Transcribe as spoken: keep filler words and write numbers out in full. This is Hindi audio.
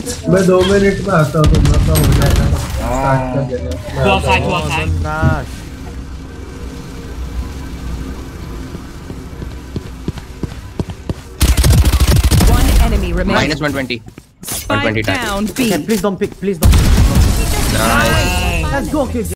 मैं दो मिनट में आता हूँ, तुम का हो जाता है स्टार्ट कर देना। हुआ साइड हुआ side. One enemy remaining. minus one twenty. one twenty Spike down B. Please don't pick. Please don't pick. Nice. Let's go, kids.